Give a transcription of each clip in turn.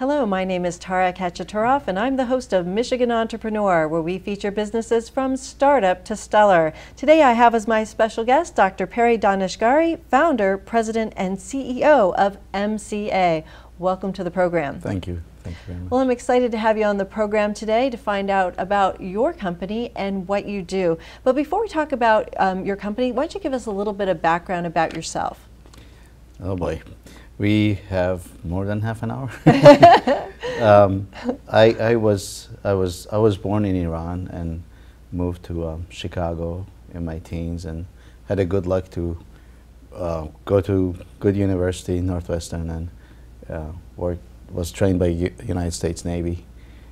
Hello, my name is Tara Kachaturoff, and I'm the host of Michigan Entrepreneur, where we feature businesses from startup to stellar. Today I have as my special guest Dr. Perry Daneshgari, founder, president, and CEO of MCA. Welcome to the program. Thank you. Thank you very much. Well, I'm excited to have you on the program today to find out about your company and what you do. But before we talk about your company, why don't you give us a little bit of background about yourself? Oh boy, we have more than half an hour. I was born in Iran and moved to Chicago in my teens and had a good luck to go to good university, Northwestern, and was trained by United States Navy.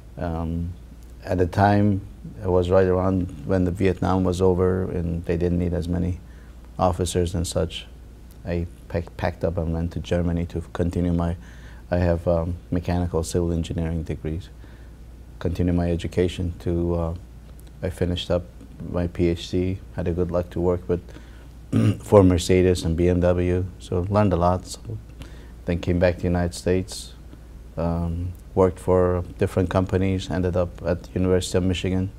At the time, it was right around when the Vietnam was over and they didn't need as many officers and such. I packed up and went to Germany to continue I have mechanical civil engineering degrees, continue my education to, I finished up my PhD, had a good luck to work with for Mercedes and BMW, so learned a lot. So then came back to the United States, worked for different companies, ended up at the University of Michigan,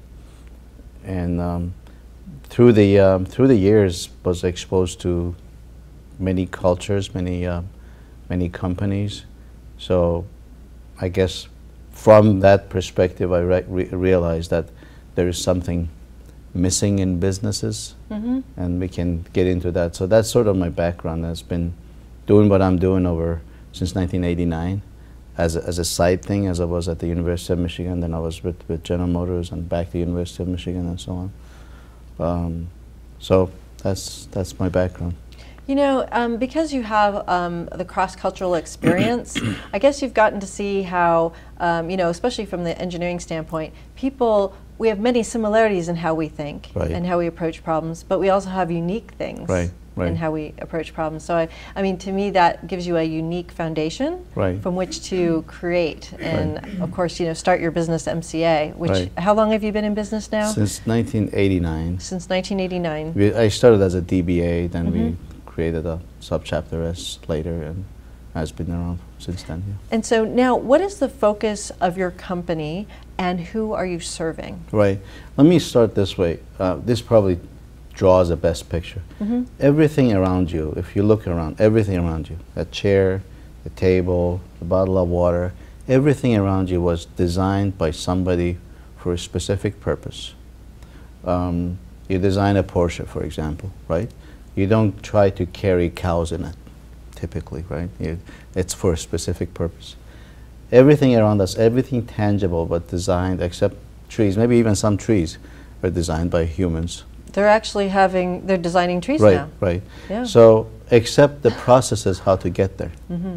and through the years was exposed to many cultures, many companies. So I guess from that perspective, I realized that there is something missing in businesses, and we can get into that. So that's sort of my background. I've been doing what I'm doing since 1989 as a side thing, as I was at the University of Michigan, then I was with General Motors and back to the University of Michigan and so on. So that's my background. You know, because you have the cross-cultural experience, I guess you've gotten to see how, you know, especially from the engineering standpoint, we have many similarities in how we think and how we approach problems, but we also have unique things in how we approach problems. So, I mean, to me, that gives you a unique foundation from which to create and, of course, you know, start your business, MCA, which, how long have you been in business now? Since 1989. Since 1989. I started as a DBA, then we created a subchapter S later, and has been around since then. Yeah. And so now, what is the focus of your company, and who are you serving? Right. Let me start this way. This probably draws the best picture. Everything around you, if you look around, everything around you, that chair, the table, the bottle of water, everything around you was designed by somebody for a specific purpose. You design a Porsche, for example, right? You don't try to carry cows in it, typically, right? It's for a specific purpose. Everything around us, everything tangible but designed, except trees, maybe even some trees are designed by humans. They're actually they're designing trees now. Right. Yeah. So, except the processes how to get there.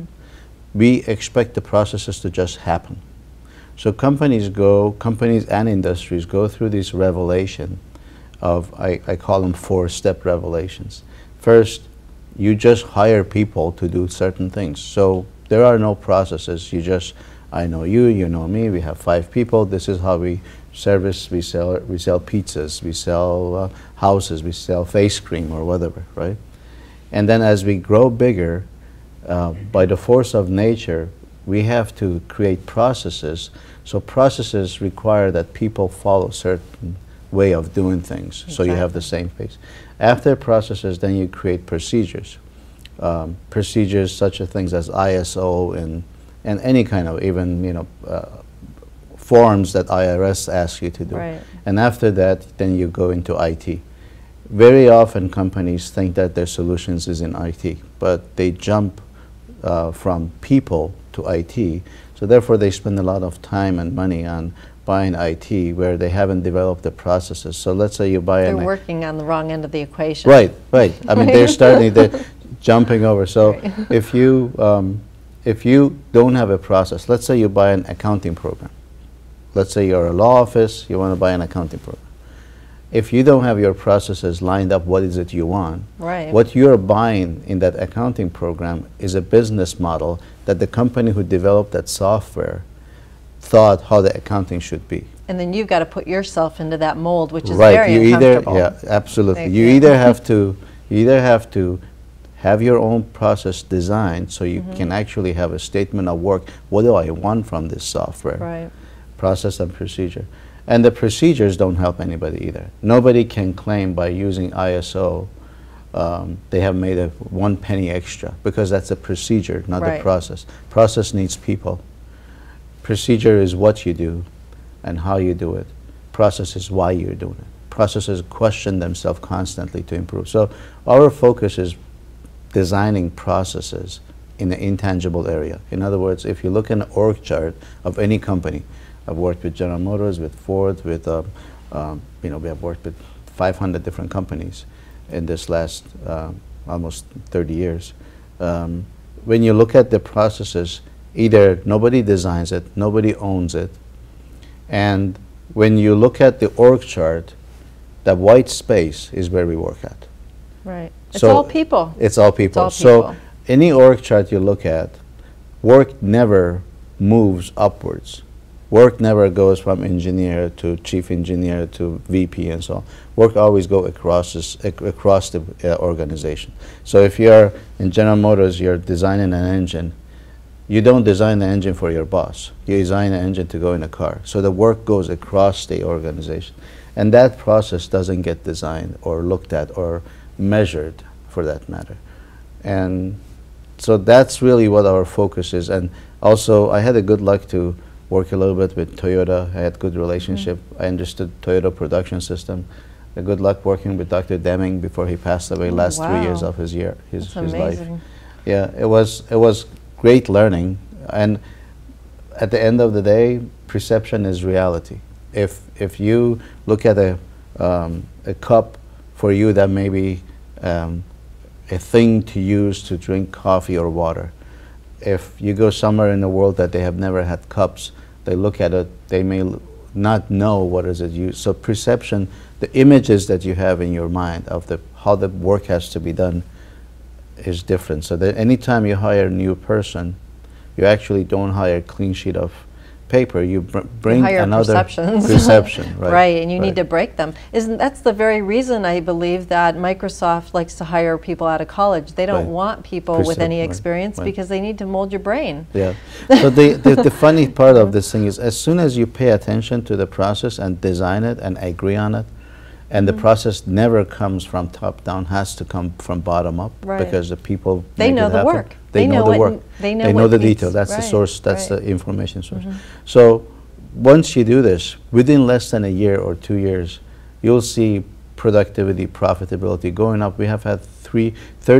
We expect the processes to just happen. So companies and industries go through this revelation of, I call them 4-step revelations. First, you just hire people to do certain things. So there are no processes. I know you, you know me, we have 5 people, this is how we service, we sell pizzas, we sell houses, we sell face cream or whatever, right? And then as we grow bigger, by the force of nature, we have to create processes. So processes require that people follow certain way of doing things, so you have the same pace. After processes, then you create procedures. Procedures such as things as ISO and any kind of even, you know, forms that IRS asks you to do. And after that, then you go into IT. Very often companies think that their solutions is in IT, but they jump from people to IT, so therefore they spend a lot of time and money on buying IT where they haven't developed the processes. So let's say you buy They're working on the wrong end of the equation. Right. I mean, they're jumping over. So if you don't have a process, let's say you buy an accounting program. Let's say you're a law office, you want to buy an accounting program. If you don't have your processes lined up, what is it you want? What you're buying in that accounting program is a business model that the company who developed that software thought how the accounting should be. And then you've got to put yourself into that mold, which is very uncomfortable. Yeah, absolutely. You either have to have your own process designed so you can actually have a statement of work. What do I want from this software? Right. Process and procedure. And the procedures don't help anybody either. Nobody can claim by using ISO they have made a 1 penny extra, because that's a procedure, not a process. Process needs people. Procedure is what you do and how you do it. Process is why you're doing it. Processes question themselves constantly to improve. So our focus is designing processes in the intangible area. In other words, if you look at an org chart of any company, I've worked with General Motors, with Ford, with we have worked with 500 different companies in this last almost 30 years. When you look at the processes, either nobody designs it, nobody owns it, and when you look at the org chart, that white space is where we work at. Right. It's all people. It's all people. It's all people. So any org chart you look at, work never moves upwards. Work never goes from engineer to chief engineer to VP and so on. Work always goes across the organization. So if you're in General Motors, you're designing an engine, you don't design the engine for your boss. You design an engine to go in a car. So the work goes across the organization. And that process doesn't get designed or looked at or measured, for that matter. And so that's really what our focus is. And also, I had a good luck to work a little bit with Toyota. I had good relationship. I understood Toyota production system. A good luck working with Dr. Deming before he passed away last 3 years of his life. Yeah, it was great learning. And at the end of the day, perception is reality. If you look at a cup for you that may be a thing to use to drink coffee or water, if you go somewhere in the world that they have never had cups, they look at it, they may not know what is it used. So perception, the images that you have in your mind of how the work has to be done is different. So that anytime you hire a new person, you actually don't hire a clean sheet of paper, you bring another perception, right? Right, and you need to break them. That's the very reason I believe that Microsoft likes to hire people out of college. They don't want people with any experience because they need to mold your brain. Yeah. So the funny part of this thing is, as soon as you pay attention to the process and design it and agree on it, and the process never comes from top down, has to come from bottom up, because the people they know the work. They know the work. They know the detail. That's the source. That's the information source. So once you do this, within less than a year or 2 years, you'll see productivity, profitability going up. We have had 30%,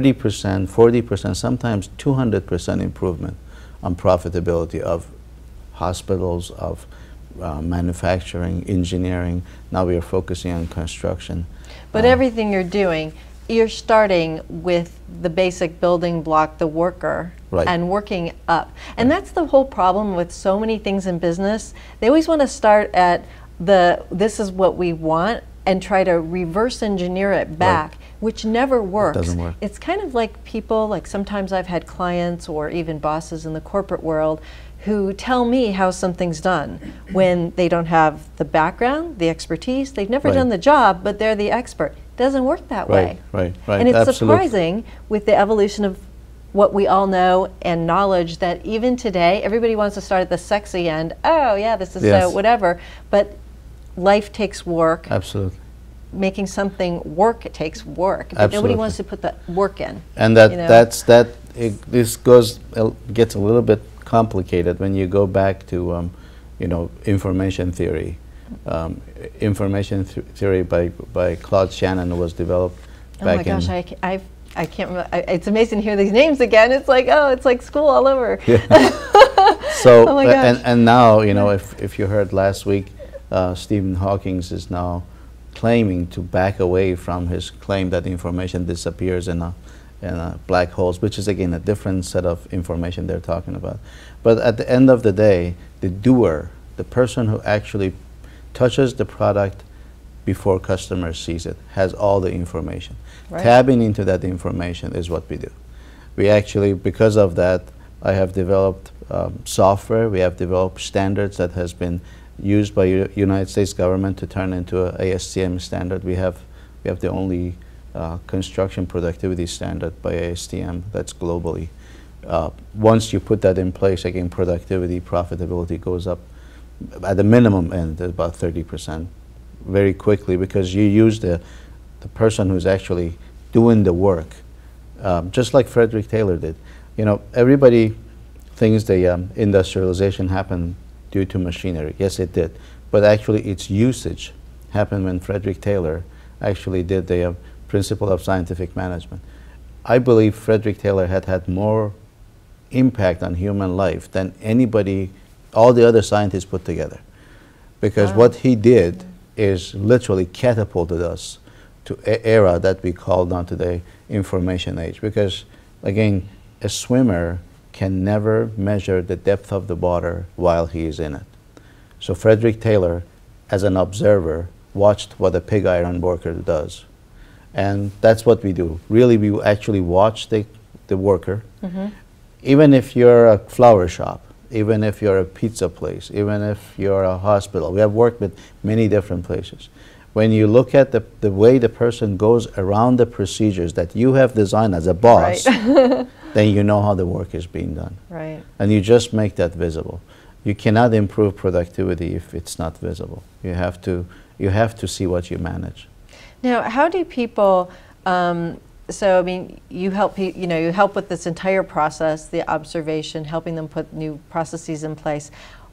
40%, sometimes 200% improvement on profitability of hospitals, of manufacturing, engineering. Now we are focusing on construction. But everything you're doing, you're starting with the basic building block, the worker, and working up. And that's the whole problem with so many things in business. They always want to start at this is what we want and try to reverse engineer it back, which never works. It doesn't work. It's kind of like people, like sometimes I've had clients or even bosses in the corporate world who tell me how something's done when they don't have the background, the expertise, they've never done the job, but they're the expert. Doesn't work that way. Right. And it's surprising with the evolution of what we all know and knowledge that even today, everybody wants to start at the sexy end. Oh yeah, this is so whatever. But life takes work. Absolutely. Making something work, it takes work. But nobody wants to put the work in. And this gets a little bit complicated when you go back to information theory. Information theory by Claude Shannon was developed back in... Oh my gosh, I can't remember. It's amazing to hear these names again. It's like, oh, it's like school all over. So, oh my gosh. And now, if you heard last week, Stephen Hawking is now claiming to back away from his claim that information disappears in black holes, which is again a different set of information they're talking about. But at the end of the day, the doer, the person who actually touches the product before customer sees it, has all the information. Tapping into that information is what we do. We actually, because of that, I have developed software. We have developed standards that has been used by United States government to turn into a ASTM standard. We have the only construction productivity standard by ASTM that's globally. Once you put that in place, again, productivity, profitability goes up at the minimum end about 30% very quickly, because you use the person who's actually doing the work, just like Frederick Taylor did. You know, everybody thinks the industrialization happened due to machinery. Yes, it did. But actually its usage happened when Frederick Taylor actually did the principle of scientific management. I believe Frederick Taylor had more impact on human life than anybody, all the other scientists put together. Because what he did is literally catapulted us to an era that we call now today information age. Because again, a swimmer can never measure the depth of the water while he is in it. So Frederick Taylor, as an observer, watched what a pig iron worker does. And that's what we do. Really, we actually watch the worker. Even if you're a flower shop, even if you're a pizza place, even if you're a hospital. We have worked with many different places. When you look at the way the person goes around the procedures that you have designed as a boss, then you know how the work is being done. And you just make that visible. You cannot improve productivity if it's not visible. You have to see what you manage. Now, how do people, so I mean, you help with this entire process, the observation, helping them put new processes in place.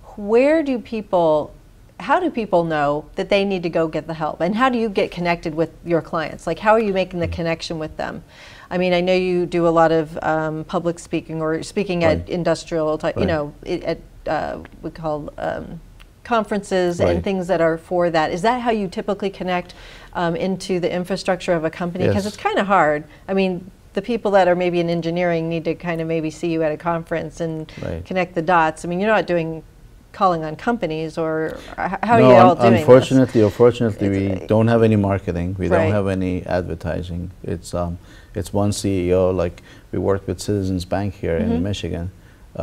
How do people know that they need to go get the help? And how do you get connected with your clients? Like, how are you making the connection with them? I mean, I know you do a lot of public speaking or speaking at industrial type, you know, we call conferences and things that are for that. Is that how you typically connect into the infrastructure of a company? Because it's kind of hard. I mean, the people that are maybe in engineering need to kind of maybe see you at a conference and connect the dots. I mean, you're not doing calling on companies, or how are you all doing unfortunately, or fortunately, we don't have any marketing. We don't have any advertising. It's one CEO. Like, we worked with Citizens Bank here in Michigan.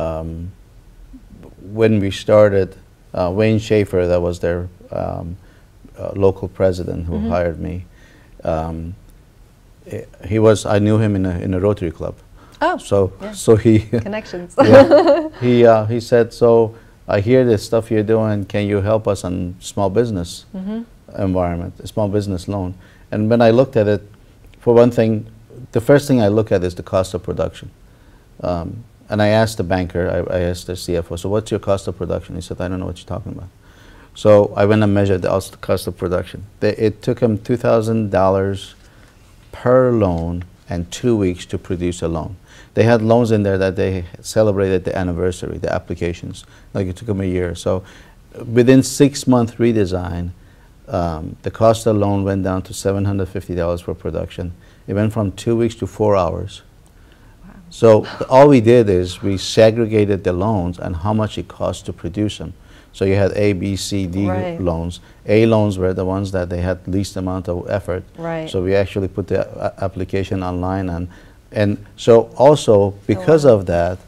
When we started, Wayne Schaefer, that was their local president who hired me. I knew him in a Rotary Club. Oh, so he connections. He said, so I hear this stuff you're doing. Can you help us on small business environment, a small business loan? And when I looked at it, for one thing, the first thing I look at is the cost of production. And I asked the banker, I asked the CFO, so what's your cost of production? He said, I don't know what you're talking about. So I went and measured the cost of production. It took him $2,000 per loan and 2 weeks to produce a loan. They had loans in there that they celebrated the anniversary, the applications. Like, it took them a year. So within 6-month redesign, the cost of the loan went down to $750 for production. It went from 2 weeks to 4 hours. So all we did is we segregated the loans and how much it cost to produce them. So you had A, B, C, D loans. A loans were the ones that they had least amount of effort. So we actually put the application online, and so also because of that,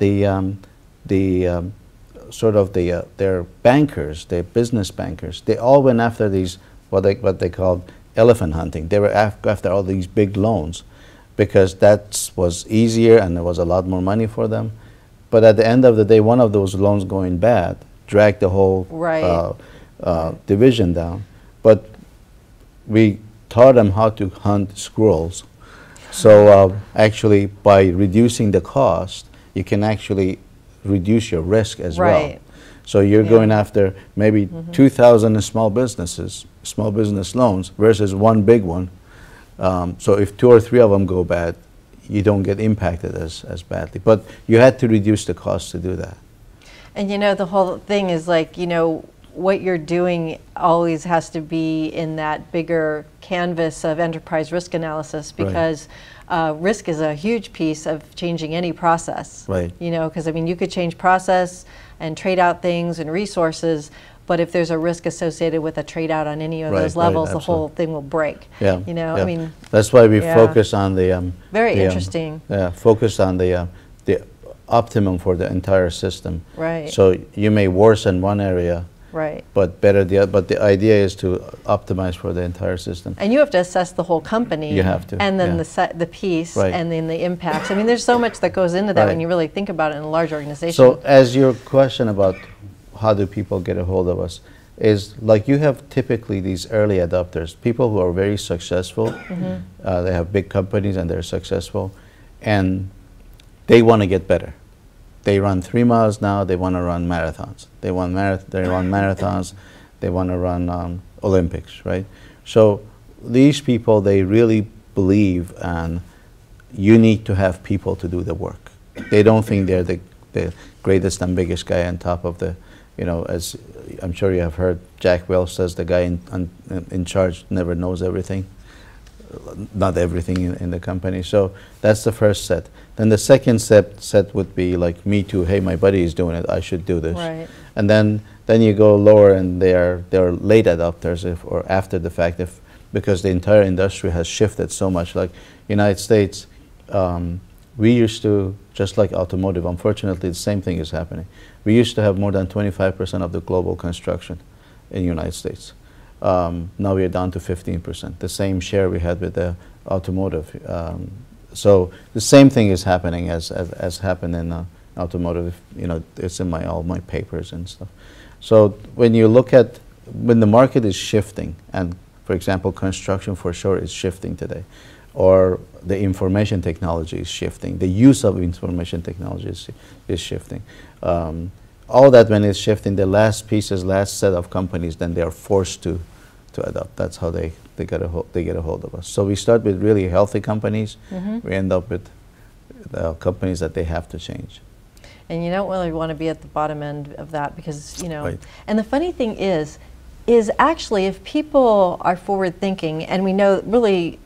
their bankers, their business bankers, they all went after these what they called elephant hunting. They were after all these big loans, because that was easier and there was a lot more money for them. But at the end of the day, one of those loans going bad dragged the whole division down. But we taught them how to hunt squirrels. So actually, by reducing the cost, you can actually reduce your risk as well. So you're going after maybe 2,000 small business loans versus one big one. So if 2 or 3 of them go bad, you don't get impacted as badly. But you had to reduce the cost to do that. And you know, the whole thing is like, you know, what you're doing always has to be in that bigger canvas of enterprise risk analysis, because risk is a huge piece of changing any process. You know, because I mean, you could change process and trade out things and resources, but if there's a risk associated with a trade out on any of those levels, the whole thing will break. You know, I mean, that's why we focus on the very interesting. Focus on the optimum for the entire system. Right. So you may worsen one area, Right. But the idea is to optimize for the entire system. And you have to assess the whole company. You have to. And then Yeah. the piece, Right. and then the impacts. I mean, there's so much that goes into that Right. when you really think about it in a large organization. So as your question about how do people get a hold of us is, like, you have typically these early adopters, people who are very successful. They have big companies and they're successful, and they want to get better. They run 3 miles now, they want to run marathons. They run marathons, they want to run Olympics, right? So these people, they really believe you need to have people to do the work. They don't think they're the greatest and biggest guy on top of the, as I'm sure you have heard, Jack Welch says the guy in charge never knows everything. Not everything in the company. So that's the first set. Then the second set would be like, me too, hey, my buddy is doing it, I should do this. Right. And then you go lower, and they're late adopters or after the fact, because the entire industry has shifted so much. Like United States, we used to, just like automotive, unfortunately the same thing is happening. We used to have more than 25% of the global construction in the United States. Now we are down to 15%, the same share we had with the automotive. So the same thing is happening as happened in automotive. It's in all my papers and stuff. So when you look at, when the market is shifting, and for example, construction for sure is shifting today, or the information technology is shifting, the use of information technology is shifting. All that, when it's shifting, the last set of companies, then they are forced to adopt. That's how they get a hold of us. So we start with really healthy companies. We end up with companies that they have to change. And you don't really want to be at the bottom end of that, because, Right. And the funny thing is actually, if people are forward thinking, and we know really,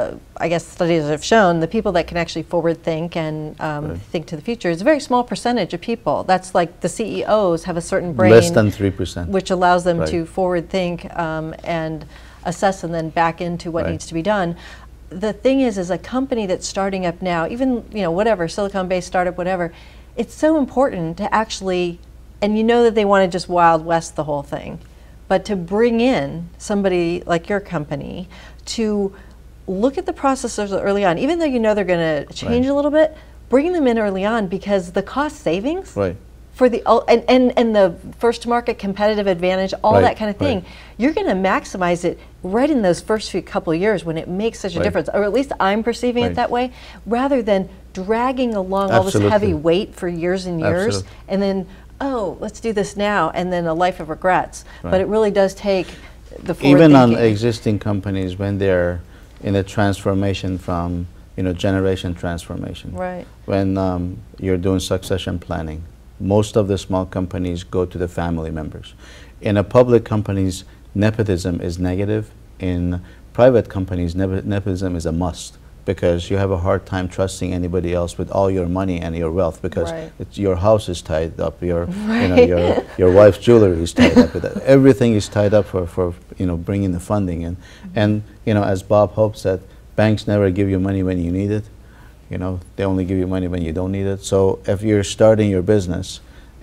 I guess studies have shown, the people that can actually forward think and think to the future is a very small percentage of people. That's like the CEOs have a certain brain. Less than 3%. Which allows them Right. to forward think and assess and then back into what Right. needs to be done. The thing is a company that's starting up now, even, whatever, Silicon-based startup, whatever, it's so important to actually, and that they want to just Wild West the whole thing, but to bring in somebody like your company to look at the processes early on, even though they're going to change Right. a little bit, bring them in early on, because the cost savings Right. for the and the first to market competitive advantage, all Right, that kind of thing, right. you're going to maximize it right in those first couple of years when it makes such a Right. difference, or at least I'm perceiving it Right. that way, rather than dragging along all this Absolutely. heavy weight for years and years, Absolutely. and then, oh, let's do this now, and then a life of regrets. But Right. it really does take the forward Even on thinking. existing companies, when they're in a transformation from, generation transformation. Right. When you're doing succession planning, most of the small companies go to the family members. In a public companies, nepotism is negative. In private companies, nepotism is a must, because you have a hard time trusting anybody else with all your money and your wealth, because Right. your house is tied up, your Right. your wife's jewelry is tied up with that. Everything is tied up for bringing the funding in. And as Bob Hope said, banks never give you money when you need it. They only give you money when you don't need it. So if you're starting your business,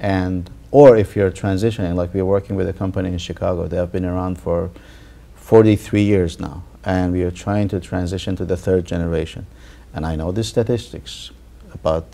or if you're transitioning, like we're working with a company in Chicago, they have been around for 43 years now, and we are trying to transition to the third generation. And I know the statistics, about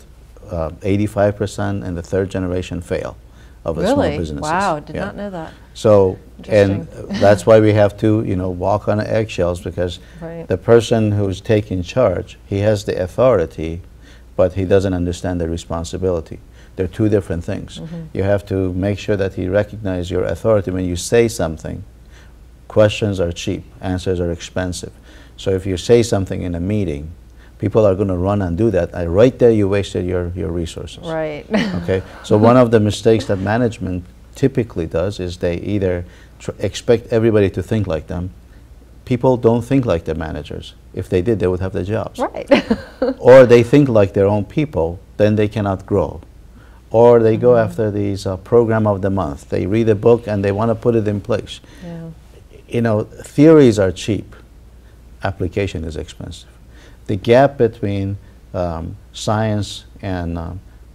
85% in the third generation fail of a small Really? businesses. Wow, did Yeah. not know that. So, and Interesting. that's why we have to, walk on eggshells, because Right. the person who's taking charge, he has the authority, but he doesn't understand the responsibility. They're two different things. You have to make sure that he recognizes your authority. When you say something, questions are cheap, answers are expensive. So if you say something in a meeting, people are going to run and do that. Right there, you wasted your resources. Right. Okay. So one of the mistakes that management typically does is they either expect everybody to think like them. People don't think like their managers. If they did, they would have the jobs. Right. Or they think like their own people, then they cannot grow. Or they go after these program of the month. They read a book and they want to put it in place. Yeah. Theories are cheap. Application is expensive. The gap between science and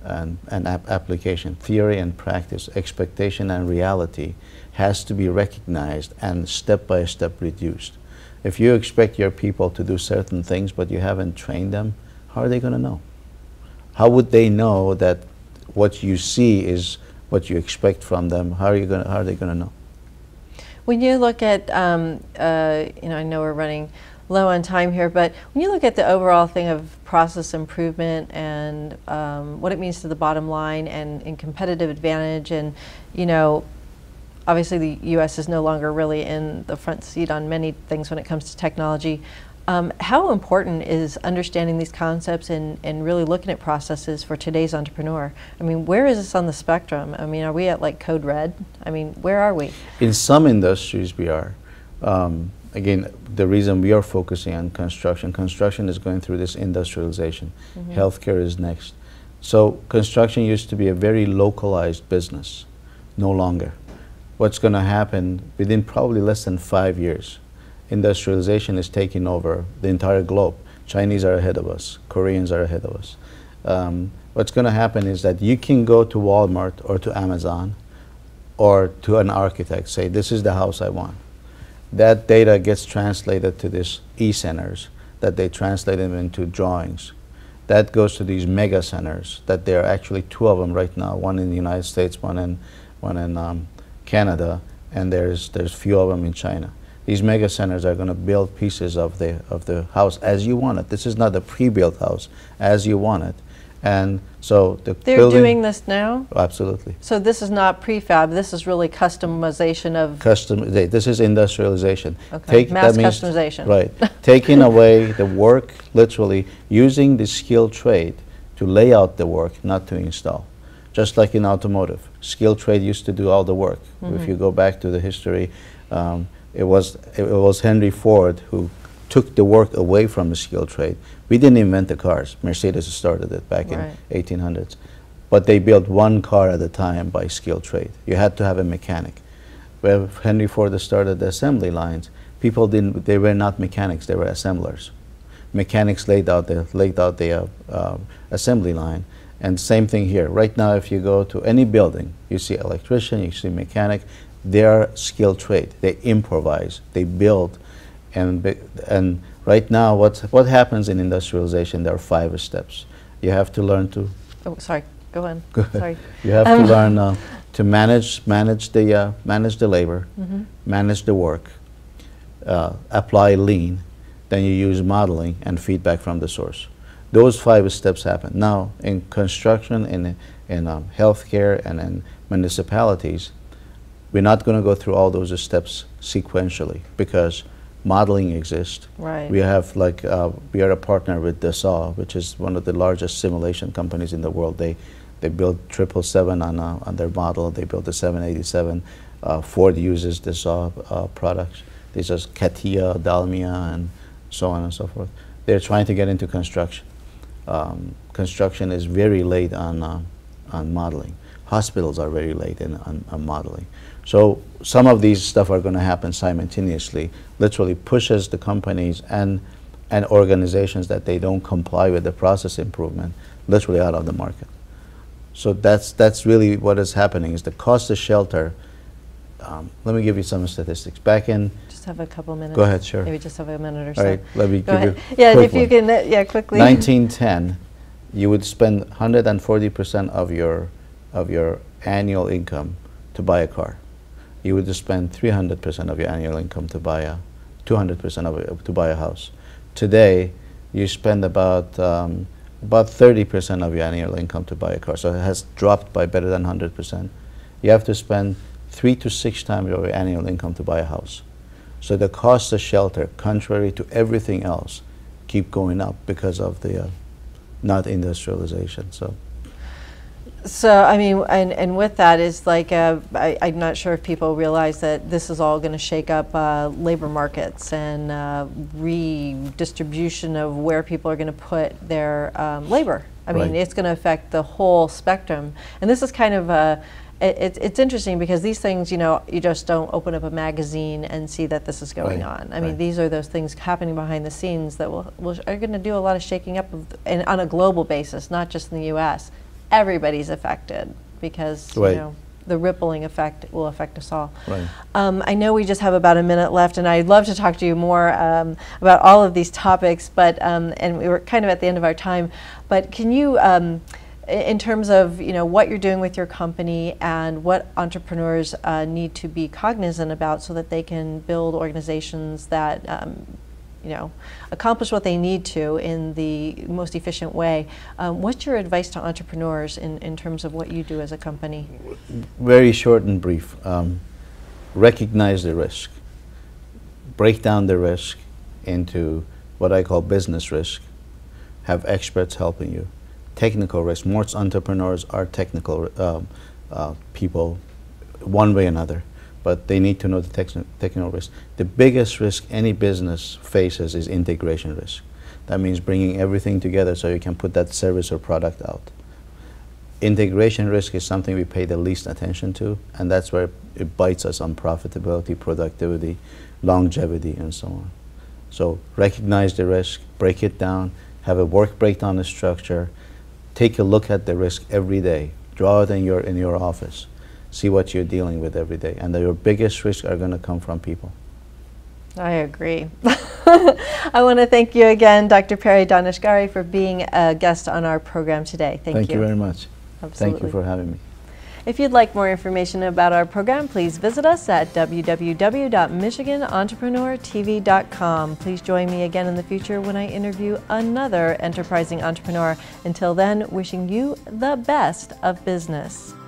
and application, theory and practice, expectation and reality has to be recognized and step by step reduced. If you expect your people to do certain things but you haven't trained them, how are they going to know? How would they know that what you see is what you expect from them? How are they going to know? When you look at, you know, I know we're running low on time here, but when you look at the overall thing of process improvement and what it means to the bottom line and competitive advantage, and, you know, obviously the U.S. is no longer really in the front seat on many things when it comes to technology. How important is understanding these concepts and really looking at processes for today's entrepreneur? I mean, where is this on the spectrum? I mean, are we at like code red? I mean, where are we? In some industries we are. Again, the reason we are focusing on construction is going through this industrialization. Healthcare is next. So construction used to be a very localized business, no longer. What's going to happen within probably less than 5 years? Industrialization is taking over the entire globe. Chinese are ahead of us. Koreans are ahead of us. What's going to happen is that you can go to Walmart or to Amazon or to an architect, say, this is the house I want. That data gets translated to these e-centers, that they translate them into drawings. That goes to these mega centers, that there are actually 2 of them right now, one in the United States, one in Canada, and there's few of them in China. These mega centers are going to build pieces of the house as you want it. This is not a pre-built house, as you want it. And so they're doing this now? Absolutely. So this is not prefab, this is really customization of... This is industrialization. Okay, mass customization. Right. Taking away the work, literally using the skilled trade to lay out the work, not to install. Just like in automotive. Skilled trade used to do all the work. If you go back to the history, it was Henry Ford who took the work away from the skilled trade. We didn't invent the cars. Mercedes started it back in 1800s. But they built one car at a time by skilled trade. You had to have a mechanic. When Henry Ford started the assembly lines, they were not mechanics, they were assemblers. Mechanics laid out the assembly line. And same thing here. Right now, if you go to any building, you see electrician, you see mechanic, they are skilled trade. They improvise, they build. And right now, what happens in industrialization, there are 5 steps. You have to learn to... Oh, sorry, go on. Sorry. You have to learn to manage the labor, manage the work, apply lean, then you use modeling and feedback from the source. Those 5 steps happen. Now, in construction, in healthcare, and in municipalities, we're not going to go through all those steps sequentially because modeling exists. Right. We have we are a partner with Dassault, which is one of the largest simulation companies in the world. They built 777 on their model. They built the 787. Ford uses Dassault products. These are CATIA, Dalmia, and so on and so forth. They're trying to get into construction. Construction is very late on modeling. Hospitals are very late on modeling. So some of these stuff are going to happen simultaneously, literally pushes the companies and organizations that they don't comply with the process improvement literally out of the market. So that's really what is happening, is the cost of shelter. Let me give you some statistics. Back in... Just have a couple minutes. Go ahead, sure. Maybe just have a minute or so. All right, let me give you yeah, if you can, yeah, quickly. 1910, you would spend 140% of your annual income to buy a car. You would spend 300% of your annual income to buy 200% of it to buy a house. Today, you spend about 30% of your annual income to buy a car. So it has dropped by better than 100%. You have to spend 3 to 6 times your annual income to buy a house. So the cost of shelter, contrary to everything else, keep going up because of the not industrialization. So I mean, and with that is like, I'm not sure if people realize that this is all going to shake up labor markets and redistribution of where people are going to put their labor. I mean, it's going to affect the whole spectrum. And this is kind of it's interesting because these things, you know, you just don't open up a magazine and see that this is going on. I mean, these are those things happening behind the scenes that are going to do a lot of shaking up and on a global basis, not just in the U.S. everybody's affected because Right. you know, the rippling effect will affect us all. Right. I know we just have about a minute left, and I'd love to talk to you more about all of these topics, but and we were kind of at the end of our time. But can you, in terms of you know what you're doing with your company and what entrepreneurs need to be cognizant about so that they can build organizations that you know, accomplish what they need to in the most efficient way. What's your advice to entrepreneurs in terms of what you do as a company? Very short and brief. Recognize the risk. Break down the risk into what I call business risk. Have experts helping you. Technical risk. Most entrepreneurs are technical people, one way or another, but they need to know the technical risk. The biggest risk any business faces is integration risk. That means bringing everything together so you can put that service or product out. Integration risk is something we pay the least attention to, and that's where it bites us on profitability, productivity, longevity, and so on. So recognize the risk, break it down, have a work breakdown structure, take a look at the risk every day, draw it in your office. See what you're dealing with every day, and your biggest risks are going to come from people. I agree. I want to thank you again, Dr. Perry Daneshgari, for being a guest on our program today. Thank you. Thank you very much. Absolutely. Thank you for having me. If you'd like more information about our program, please visit us at www.michiganentrepreneurtv.com. Please join me again in the future when I interview another enterprising entrepreneur. Until then, wishing you the best of business.